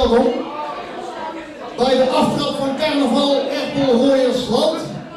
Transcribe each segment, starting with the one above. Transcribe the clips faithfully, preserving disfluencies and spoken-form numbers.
welkom bij de aftrap van carnaval Erpel-Rooyersland.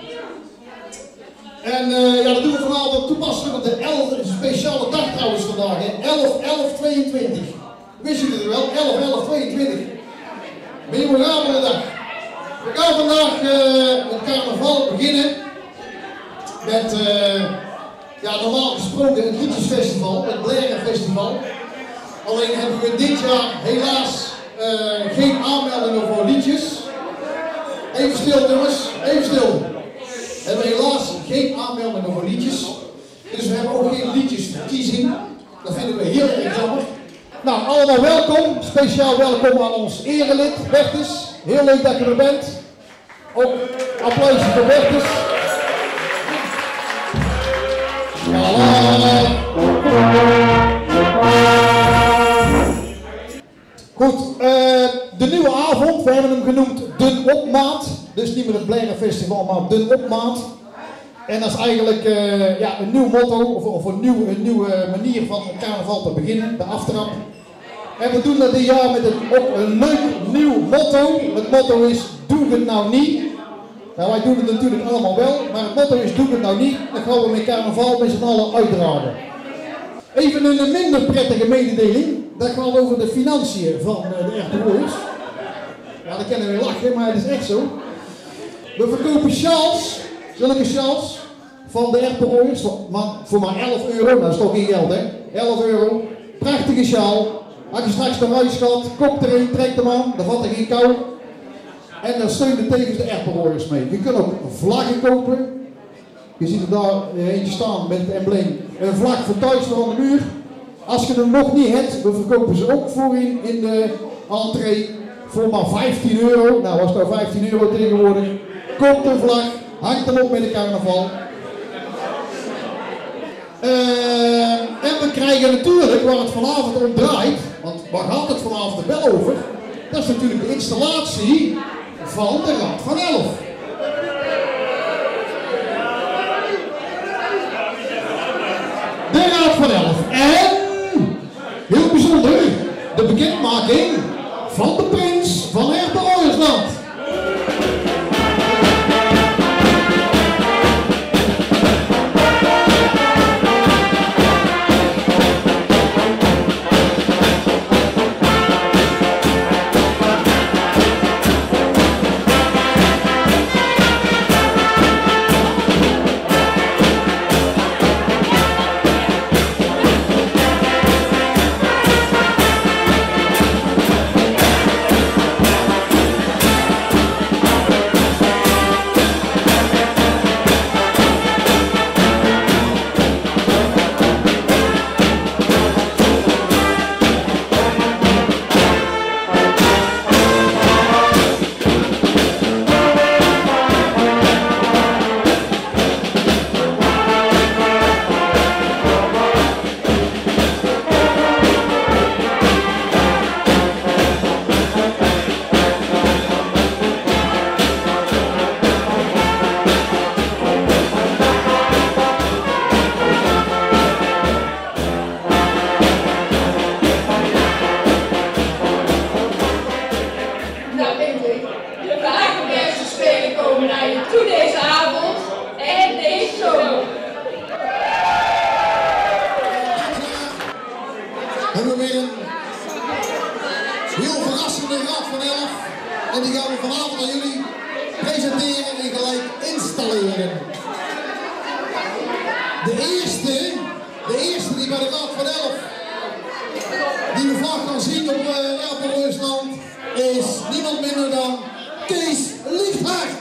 En uh, ja, dat doen we vanavond toepasselijk op de elfde speciale dag trouwens vandaag, elf elf tweeëntwintig. Wist jullie het wel? elf elf tweeëntwintig. Memorabele dag. We gaan vandaag uh, het carnaval beginnen met, uh, ja, normaal gesproken het liedjesfestival, het Blaren Festival. Alleen hebben we dit jaar helaas uh, geen aanmeldingen voor liedjes. Even stil jongens, even stil. We hebben helaas geen aanmeldingen voor liedjes. Dus we hebben ook geen liedjesverkiezing. Dat vinden we heel erg jammer. Nou, allemaal welkom. Speciaal welkom aan ons erelid, Bertus. Heel leuk dat je er bent. Ook applausje voor Bertus. Goed, uh, de nieuwe avond, we hebben hem genoemd Dun Opmaat. Dus niet meer het Blaren Festival, maar Dun Opmaat. En dat is eigenlijk uh, ja, een nieuw motto, of, of een, nieuw, een nieuwe manier van het carnaval te beginnen, de aftrap. En we doen dat dit jaar met een, ook een leuk nieuw motto. Het motto is, doe het nou niet. Nou, wij doen het natuurlijk allemaal wel, maar het motto is, doe het nou niet. Dan gaan we met carnaval met z'n allen uitdragen. Even een minder prettige mededeling. Dat gaat over de financiën van de Erpel-Rooyers. Ja, dat kennen we lachen, maar het is echt zo. We verkopen sjaals, zulke sjaals, van de Erpel-Rooyers, maar voor maar elf euro. Dat is toch geen geld, hè? elf euro. Prachtige sjaal. Als je straks naar huis gaat, kop erin, trek hem aan, dan vat er geen kou. En dan steunt er tevens de Erpel-Rooyers mee. Je kunt ook vlaggen kopen. Je ziet er daar eentje staan met het embleem. Een vlag voor thuis voor aan de muur. Als je hem nog niet hebt, we verkopen ze ook voorin in de entree voor maar vijftien euro. Nou, was nou vijftien euro tegenwoordig. Koopt een vlag, hangt hem op met de carnaval. Uh, en we krijgen natuurlijk, waar het vanavond om draait, want waar gaat het vanavond wel over? Dat is natuurlijk de installatie van de Raad van Elf. De Raad van Elf. En, heel bijzonder, de bekendmaking van de prins van Erpel-Rooyersland. Hebben we weer een heel verrassende Raad van Elf. En die gaan we vanavond aan jullie presenteren en gelijk installeren. De eerste, de eerste die bij de Raad van Elf, die we vaak gaan zien op uh, Erpel-Rooyersland, is niemand minder dan Kees Lichthart.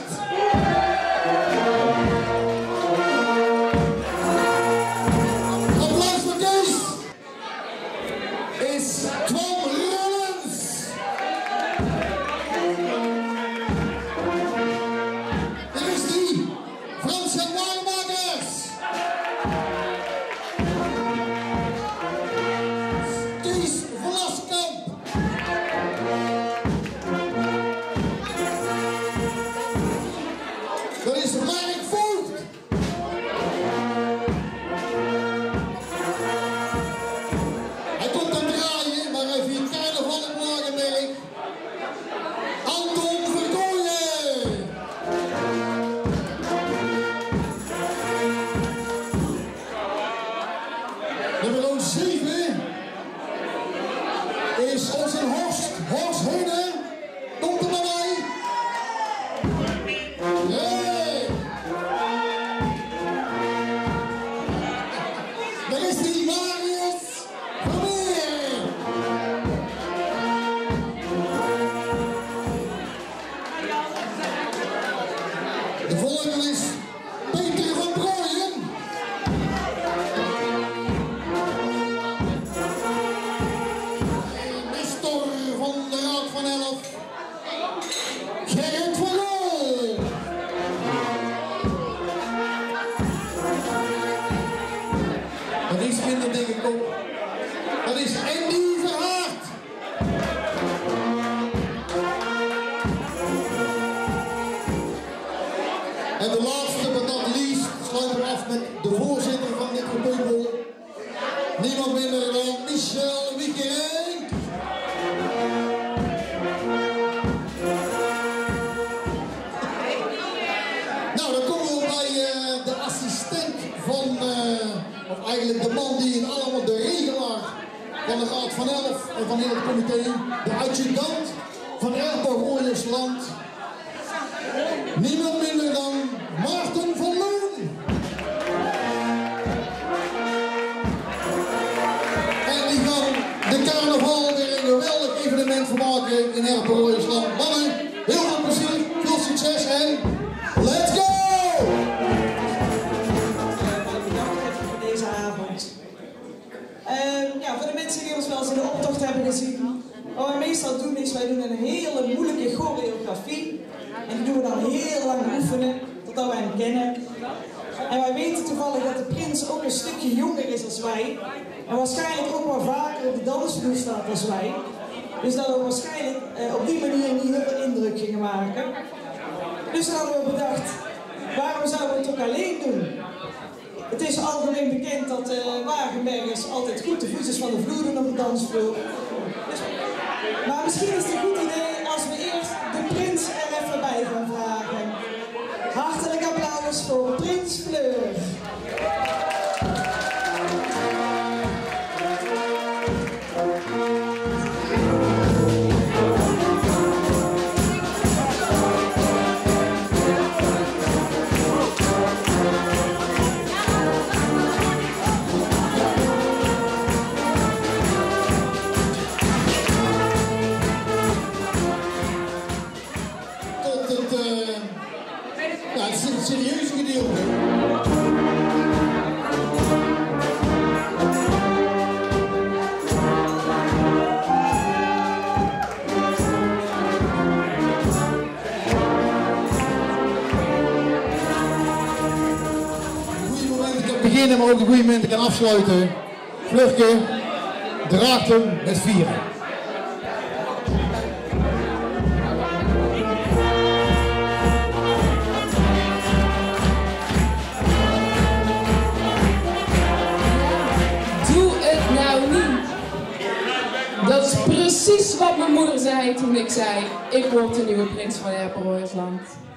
zeven is onze Horst, Horst Hene. Komt er maar bij. Hey. Daar is die Marius Vermeer. De volgende is Peter van Brooyen. Nestor van de Raad van Elf. Gerrit van Gool. Dat is minder denk ik ook. Dat is Andy Verhaert. En de laatste, but not least, sluiten we af met de voorzitter van dit gepeupel. Niemand minder dan Michel Wiekerink. Nou, dan komen we bij uh, de assistent van, uh, of eigenlijk de man die in allemaal de regelaar van de Raad van Elf en van heel het comité, de adjudant van Airport Ooiersland. Niemand minder dan Maarten van Loon. En die gaan de carnaval weer een geweldig evenement van maken in Airport Ooiersland. Mannen, heel veel plezier, veel succes en let's go! Voor deze avond. Uh, ja, voor de mensen die ons wel eens in de optocht hebben gezien. Wat wij meestal doen is, wij doen een hele moeilijke choreografie. En die doen we dan heel lang oefenen, totdat wij hem kennen. En wij weten toevallig dat de prins ook een stukje jonger is als wij. En waarschijnlijk ook wel vaker op de dansvloer staat als wij. Dus dat we waarschijnlijk uh, op die manier niet heel veel indruk gingen maken. Dus dan hadden we bedacht, waarom zouden we het ook alleen doen? Het is algemeen bekend dat uh, Wagenbergers altijd goed de voetjes van de vloer doen op de dansvloer. Dus, maar misschien is het een goed idee als we eerst de prins er even bij gaan vragen. Hartelijk applaus voor Prins Fleur. Het serieuze gedeelte. Goeie momenten kan beginnen, maar ook de goede momenten kan afsluiten. Vlugke draagt hem met vieren. Dat is precies wat mijn moeder zei toen ik zei, ik word de nieuwe prins van Airport Ooiersland.